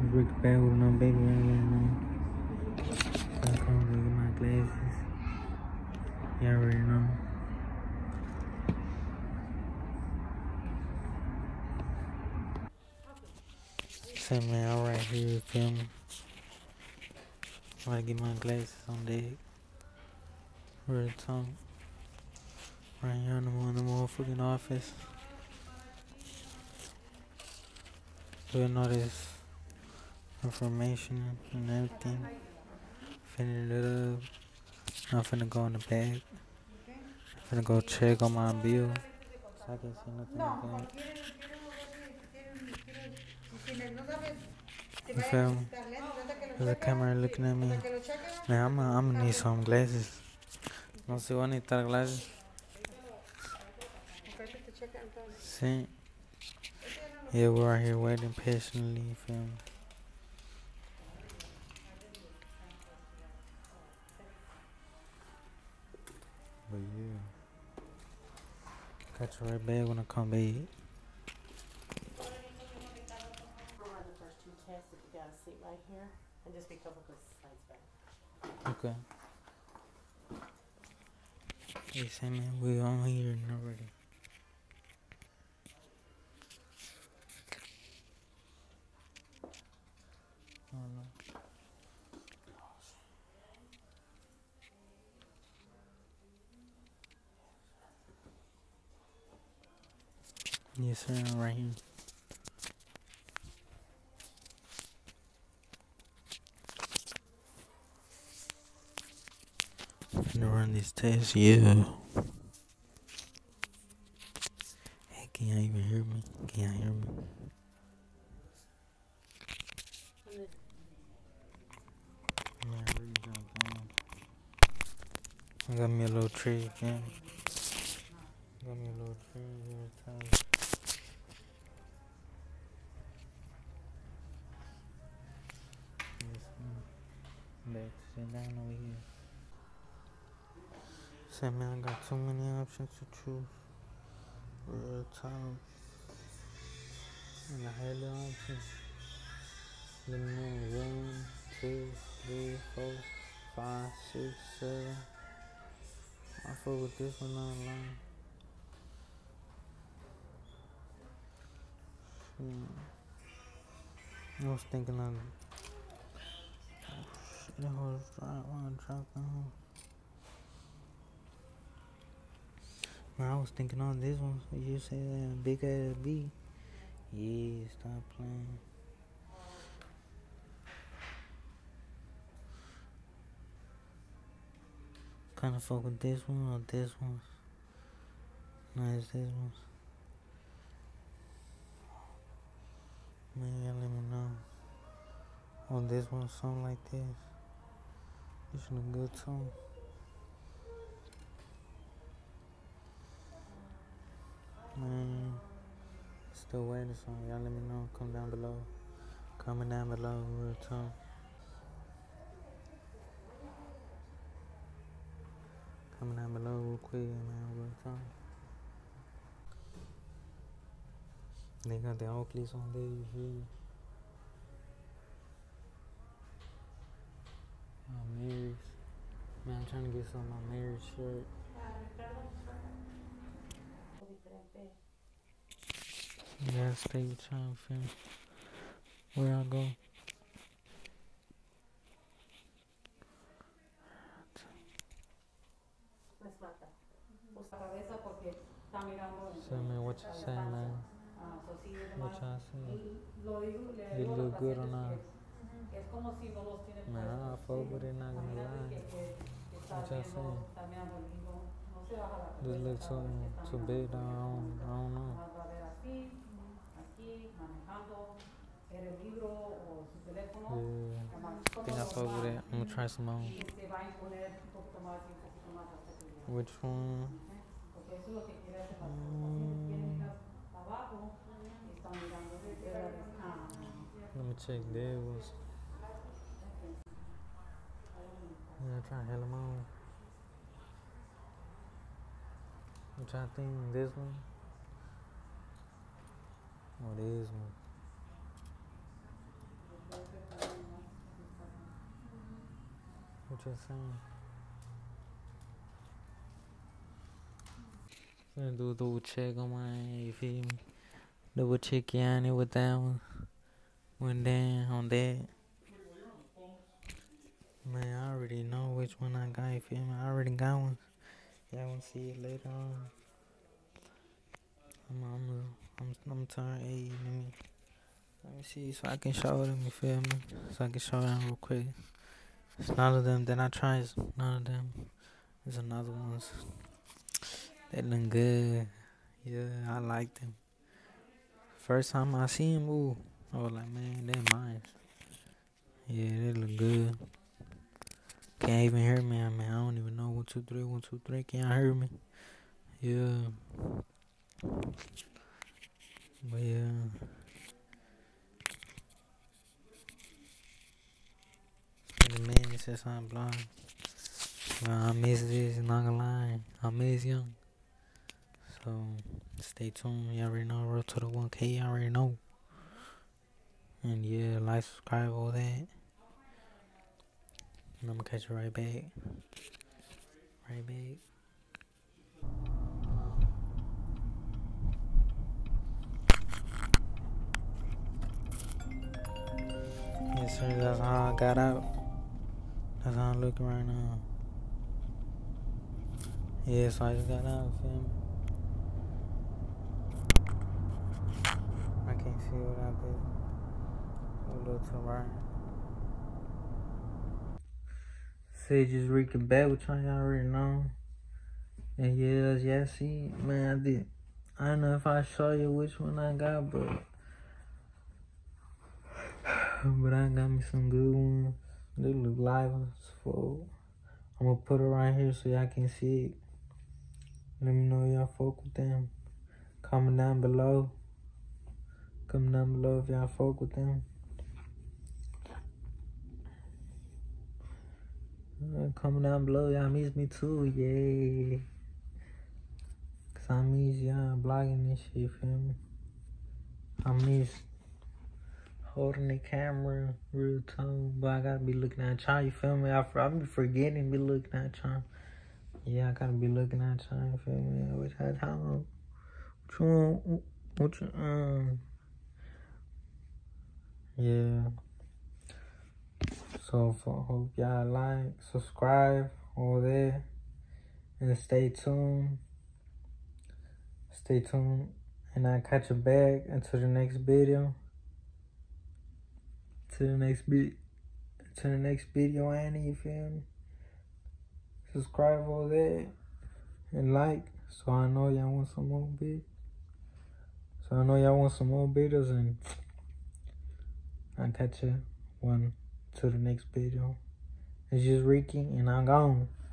brick bag with no baby ring. I come to get my glasses. You already know. Say man, I'm right here, you feel me? I get my glasses on deck. Real talk. Right here in the motherfucking office. Doing all this information and everything. Finna it up. I'm finna go in the back. I'm finna go check on my bill. So I can see nothing again. You feel me? There's a camera looking at me. Man, I'm gonna need some glasses. No sé, voy a necesitar glasses. See? Yeah, we're out here waiting patiently, you feel me? But yeah. Catch you right back when I come back. The first two tests, if you got a seat right here, and just be careful because the slide's back. Okay. Hey, say man, we on here already. I don't know. Yes, sir, I'm right here. I'm finna run this test, yeah. Hey, can y'all even hear me? Can y'all hear me? Man, I really jumped on. I got me a little tree, man. Got me a little tree here, time. Yes, man. Back to sit down over here. Say, man, I got too many options to choose. Real talk. And I had the options. Let me know 1, 2, 3, 4, 5, 6, 7. I fuck with this one online. I was thinking of shit, I was dropping. Man, I was thinking on this one. You say that big ass B. Yeah, stop playing. Kinda fuck with this one or this one. No, it's this one. Man, y'all let me know. On this one, something like this. This look good too. Man, still waiting for y'all. Let me know. Come down below. Comment down below. Real talk. Comment down below real quick, man. Real talk. They got the Oakleys on there. You feel me? Mary's. Man, I'm trying to get some of my Mary's shirt. Yeah, stay with y'all, feel me? Where I go? So, man, what you say, man? What y'all say? Did it look good or not? Man, I fuck with it, not gonna lie. What y'all say? This looks too big, I don't know. Yeah, I think I fuck with it. I'm gonna try some more. Which one? Let me check there was. Yeah, try to hell them on. Which I think this one or this one. What you saying? Finna do a double check on my end, you feel me? Double check Yanni with that one. Went down on that. Man, I already know which one I got, you feel me? I already got one. Y'all wanna see it later on. I'm turn 8. Let me see so I can show them, you feel me? So I can show them real quick. It's none of them that I tried. None of them. There's another ones. They look good. Yeah, I like them. First time I see them, ooh, I was like, man, they're mine. Yeah, they look good. Can't even hear me, man. I don't even know 1, 2, 3, 1, 2, 3. Can't hear me. Yeah. But yeah. It's been a minute since I'm blind. But I miss this, not gonna lie. I miss young. So stay tuned. You already know. Road to the 1K. You already know. And yeah, like, subscribe, all that. And I'm gonna catch you right back. Right back. Yes, sir. That's how I got out. That's how I'm looking right now. Yeah, so I just got out, feel me? I can't see without this. A little to the right. Say just recap back with y'all already know. And yeah, see, man, I don't know if I show you which one I got, but I got me some good ones. They look live as fuck. I'm gonna put it right here so y'all can see it. Let me know y'all fuck with them. Comment down below. Comment down below if y'all fuck with them. Comment down below, y'all miss me too, yeah. Cause I miss y'all blogging this shit, feel me? I miss holding the camera real time, but I gotta be looking at y'all, you feel me? I be forgetting to be looking at y'all. Yeah, I gotta be looking at y'all, you feel me? Which I time. Yeah. So hope y'all like, subscribe, all that, and stay tuned. Stay tuned, and I'll catch you back until the next video. To the next video, Annie, you feel me? Subscribe, all that, and like, so I know y'all want some more videos. And I'll catch you one to the next video. It's just Ricky, and I'm gone.